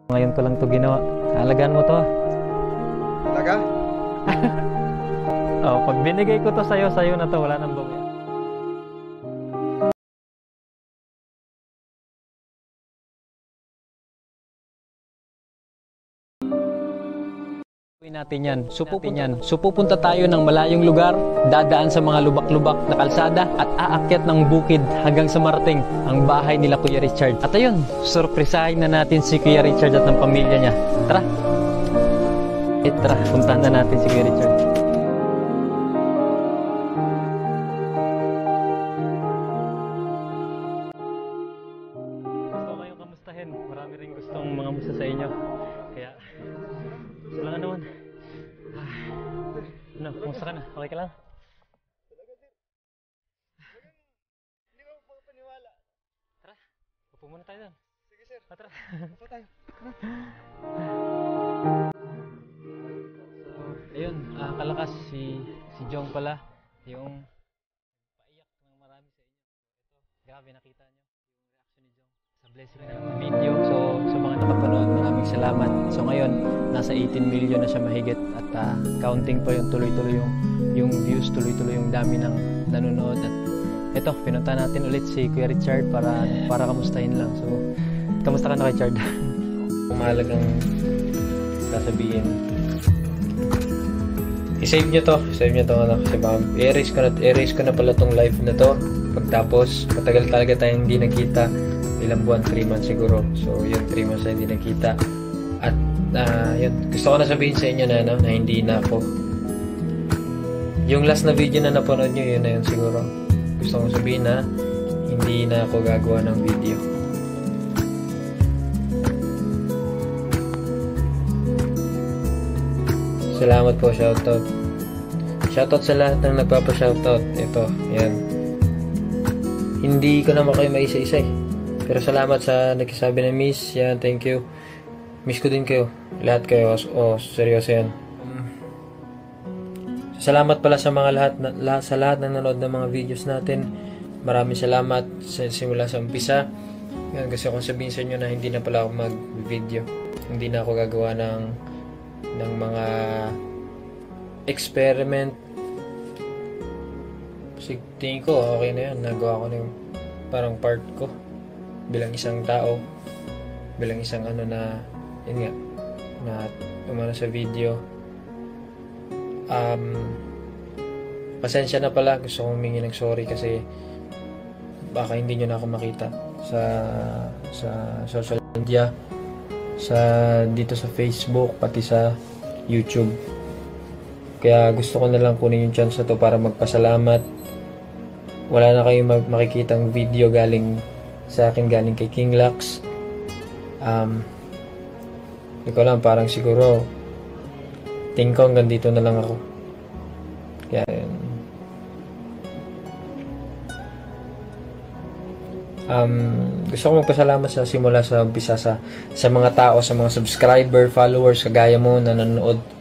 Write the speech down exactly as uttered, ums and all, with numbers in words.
Ngayon ko lang to ginawa. Alagaan mo to. Talaga? Oh, pag binigay ko to sa'yo, sa'yo na to. Wala nang bawi. Natin yan. So pupunta, yan. So pupunta tayo ng malayong lugar, dadaan sa mga lubak-lubak na kalsada at aakyat ng bukid hanggang sa marating ang bahay nila Kuya Richard. At ayun, surprisahin na natin si Kuya Richard at ng pamilya niya. Tara! Eh, tara, puntahan na natin si Kuya Richard. Gusto ko kayong kamustahin. Marami rin gustong mga musta sa inyo. Kaya, gusto lang naman. Ah, ano, kumusta ka na? Okay ka lang? Talaga, sir. Talagang, hindi ko pagpaniwala. Tara, upo muna tayo doon. Sige, sir. Ah, tara. Upo tayo. So, ayun, uh, kalakas si, si Jong pala. Yung paiyak ng marami sa inyo. Ito, grabe nakita nyo yung reaction ni Jong sa blessing na video. So, sa mga nakapanood, maraming salamat. So, ngayon, nasa eighteen million na siya mahigit at uh, counting pa yung tuloy-tuloy yung, yung views, tuloy-tuloy yung dami ng nanonood. At ito, pinunta natin ulit si Kuya Richard para, para kamustahin lang. So, kamusta ka na, Richard? Mahalagang sasabihin. I-save nyo to. I-save nyo to. Ano, kasi baka i-erase ko na, i-erase ko na pala tong live na to. Pagtapos, matagal talaga tayong hindi nakita. Ilang buwan, three months siguro. So, yun, three months na hindi nakita. At, uh, yun, gusto ko na sabihin sa inyo na, ano, na hindi na ako. Yung last na video na napanood nyo, yun na yun siguro. Gusto kong sabihin na hindi na ako gagawa ng video. Salamat po, shoutout. Shoutout sa lahat ng nagpapa-shoutout. Ito, yan. Hindi ko naman kayo maisa-isa eh. Pero salamat sa nagsasabi na miss. Yan, thank you. Miss ko din kayo. Lahat kayo. Oh, seryoso yan. Salamat pala sa mga lahat, na, lahat sa lahat ng nanood ng mga videos natin. Maraming salamat sa simula sa umpisa. Yan, gusto kong sabihin sa inyo na hindi na pala ako mag-video. Hindi na ako gagawa ng ng mga experiment. Kasi tingin ko okay na yan. Nagawa ko na yung parang part ko bilang isang tao, bilang isang ano na yun nga, na umano sa video. Um, pasensya na pala, gusto kong humingi ng sorry kasi baka hindi nyo na ako makita sa sa social media, sa dito sa Facebook, pati sa YouTube. Kaya gusto ko na lang kunin yung chance na to para magpasalamat. Wala na kayong makikitang video galing sa akin, galing kay King Lux. Um, hindi ko lang, parang siguro tingin ko hanggang dito na lang ako. Kaya yun. Um, gusto ko magpasalamat sa simula sa umpisa sa, sa mga tao, sa mga subscriber, followers, kagaya mo na nanonood